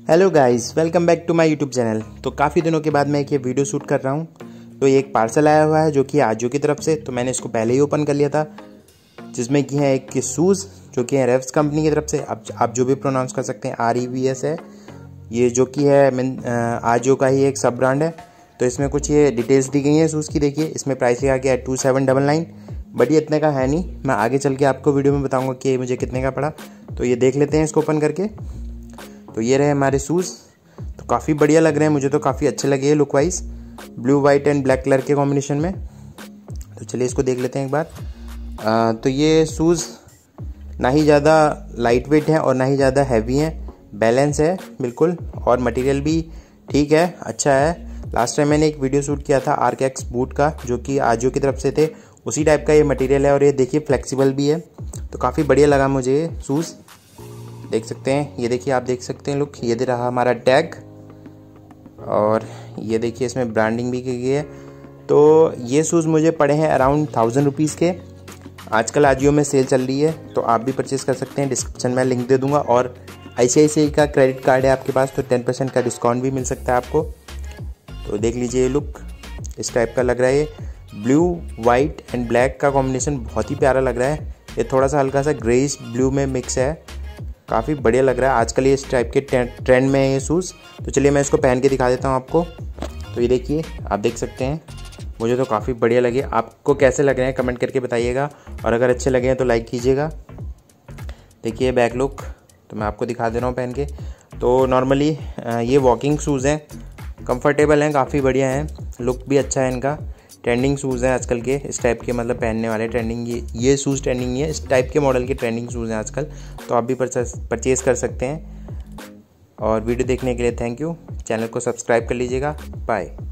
Hello guys, welcome back to my YouTube channel. तो काफ़ी दिनों के बाद मैं एक ये वीडियो शूट कर रहा हूँ। तो ये एक पार्सल आया हुआ है जो कि आजियो की तरफ से। तो मैंने इसको पहले ही ओपन कर लिया था, जिसमें कि है एक शूज़ जो कि है रेव्स कंपनी की तरफ से। आप जो भी प्रोनाउंस कर सकते हैं, REVS है ये, जो कि है आजियो का ही एक सब ब्रांड है। तो इसमें कुछ ये डिटेल्स दी गई हैं शूज़ की। देखिए, इसमें प्राइस लिखा गया है 2799, बट ये इतने का है नहीं। मैं आगे चल के आपको वीडियो में बताऊँगा कि मुझे कितने का पड़ा। तो ये देख लेते हैं इसको ओपन करके। तो ये रहे हमारे शूज़। तो काफ़ी बढ़िया लग रहे हैं, मुझे तो काफ़ी अच्छे लगे हैं look wise, blue white and black colour के कॉम्बिनेशन में। तो चलिए इसको देख लेते हैं एक बार। तो ये शूज़ ना ही ज़्यादा लाइट वेट है और ना ही ज़्यादा हैवी हैं, बैलेंस है बिल्कुल। और मटेरियल भी ठीक है, अच्छा है। लास्ट टाइम मैंने एक वीडियो शूट किया था RKX बूट का, जो कि आजियो की तरफ से थे। उसी टाइप का ये मटेरियल है और ये देखिए फ्लेक्सिबल भी है। तो काफ़ी बढ़िया लगा मुझे ये शूज़। देख सकते हैं, ये देखिए, आप देख सकते हैं लुक। ये दे रहा हमारा टैग, और ये देखिए इसमें ब्रांडिंग भी की गई है। तो ये शूज़ मुझे पड़े हैं अराउंड 1000 रुपीज़ के। आजकल आजियो में सेल चल रही है, तो आप भी परचेज़ कर सकते हैं। डिस्क्रिप्शन में लिंक दे दूंगा। और ICICI का क्रेडिट कार्ड है आपके पास, तो 10% का डिस्काउंट भी मिल सकता है आपको। तो देख लीजिए, ये लुक इस टाइप का लग रहा है। ये ब्लू वाइट एंड ब्लैक का कॉम्बिनेशन बहुत ही प्यारा लग रहा है। ये थोड़ा सा हल्का सा ग्रेइश ब्लू में मिक्स है, काफ़ी बढ़िया लग रहा है। आजकल ये इस टाइप के ट्रेंड में है ये शूज़। तो चलिए मैं इसको पहन के दिखा देता हूँ आपको। तो ये देखिए, आप देख सकते हैं, मुझे तो काफ़ी बढ़िया लगे। आपको कैसे लग रहे हैं कमेंट करके बताइएगा, और अगर अच्छे लगे हैं तो लाइक कीजिएगा। देखिए बैक लुक, तो मैं आपको दिखा दे रहा हूँ पहन के। तो नॉर्मली ये वॉकिंग शूज़ हैं, कंफर्टेबल हैं, काफ़ी बढ़िया हैं, लुक भी अच्छा है इनका। ट्रेंडिंग शूज़ हैं आजकल के इस टाइप के, मतलब पहनने वाले ट्रेंडिंग, ये शूज़ ट्रेंडिंग है, इस टाइप के मॉडल के ट्रेंडिंग शूज़ हैं आजकल। तो आप भी परचेज़ कर सकते हैं। और वीडियो देखने के लिए थैंक यू। चैनल को सब्सक्राइब कर लीजिएगा। बाय।